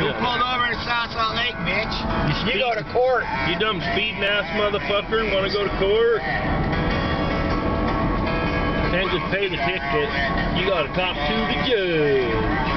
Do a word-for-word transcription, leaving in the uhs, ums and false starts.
You pulled over in South Salt Lake, bitch. You, speed, you go to court. You dumb speeding ass motherfucker. Want to go to court? Can't just pay the ticket. You got to talk to the judge.